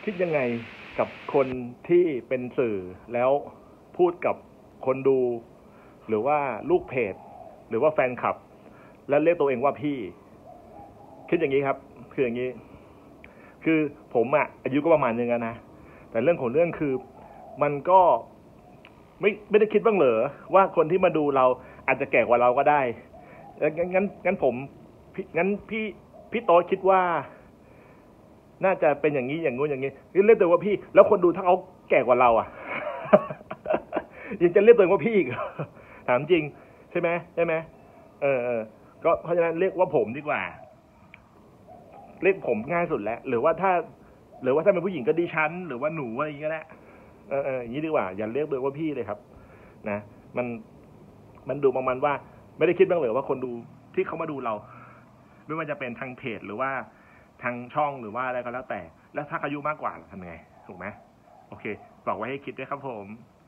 คิดยังไงกับคนที่เป็นสื่อแล้วพูดกับคนดูหรือว่าลูกเพจหรือว่าแฟนคลับแล้วเรียกตัวเองว่าพี่คิดอย่างนี้ครับคืออย่างนี้คือผมอายุก็ประมาณนึงนะแต่เรื่องของเรื่องคือมันก็ไม่ได้คิดบ้างเหรอว่าคนที่มาดูเราอาจจะแก่กว่าเราก็ได้งั้นผมงั้นพี่โต๊ดคิดว่าน่าจะเป็นอย่างนี้อย่างงู้นอย่างนี้เรียกตัวว่าพี่แล้วคนดูถ้าเขาแก่กว่าเรายังจะเรียกตัวว่าพี่อีกถามจริงใช่ไหมก็เพราะฉะนั้นเรียกว่าผมดีกว่าเรียกผมง่ายสุดแล้วหรือว่าถ้าเป็นผู้หญิงก็ดิฉันหรือว่าหนูอะไรอย่างนี้ก็ได้อย่างนี้ดีกว่าอย่าเรียกตัวว่าพี่เลยครับนะมันดูประมาณว่าไม่ได้คิดบ้างเลยว่าคนดูที่เขามาดูเราไม่ว่าจะเป็นทางเพจหรือว่าทางช่องหรือว่าอะไรก็แล้วแต่แล้วถ้าอายุมากกว่าทำไงถูกไหมโอเคบอกไว้ให้คิดด้วยครับผม